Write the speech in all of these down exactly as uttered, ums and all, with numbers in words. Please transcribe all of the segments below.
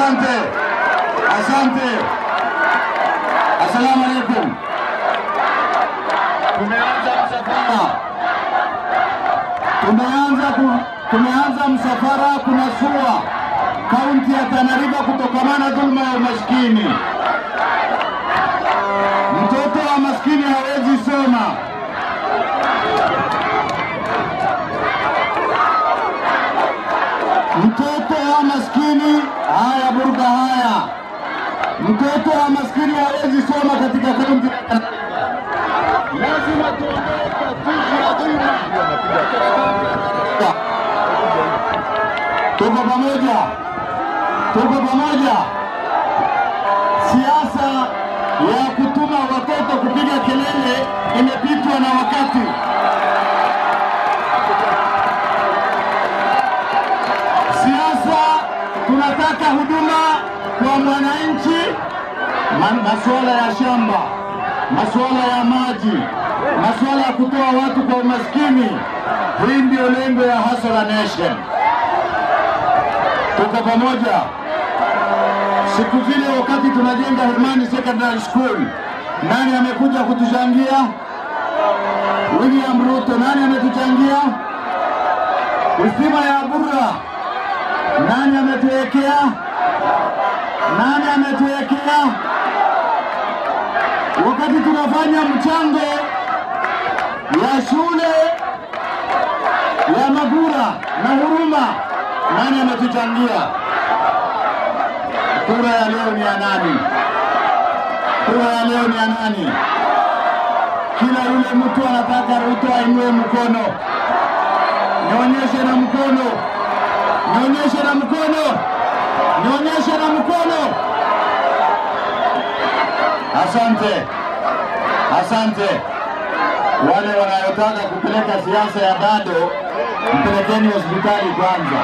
Asante. Asante. Assalamu alaikum. Tumeanza msafara. Tumeanza tumeanza msafara kunasua kaunti ya Tana kutokamana dhulma ya umaskini. Mtoto wa maskini hawezi soma. Mtoto wa maskini haya burga haya. Mtoto wa maskini hawezi soma katika kaunti ya Tana. Lazima tuondoe tatizo la dhulma. Tuko pamoja. Tuko pamoja. Siasa ya kutuma watoto kupiga kelele imepitwa na wakati. Siasa tunataka huduma kwa mwananchi, masuala ya shamba, masuala ya maji, masuala ya kutoa watu kwa umaskini. Hii ndio lengo ya Hustle Nation. Tuko pamoja. Siku zile wakati tunajenga Hon.Ali Secondary School, nani amekuja kutuchangia? William Ruto. Nani ametuchangia? Usima ya Bura. Nani ametuwekea? Nani ametuwekea? Wakati tunafanya mchango ya shule ya Bura na Huruma, nani ametuchangia? Kura ya leo ni ya nani? Kura ya leo ni ya nani? Kila yule mtu anataka Ruto ainue mkono. Nionyeshe na mkono. Nionyeshe na mkono. Nionyeshe na mkono. Asante. Asante. Wale wanayotaka kupeleka siasa ya bado, mpelekeni hospitali kwanza.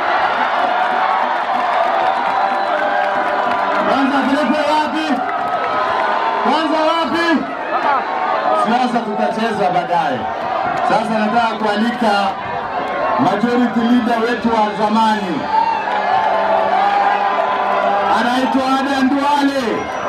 Kwanza pelekwe wapi? Kwanza wapi? Siasa tutacheza baadaye. Sasa nataka kualika majority leader wetu wa zamani. Anaitwa Hon.Ali.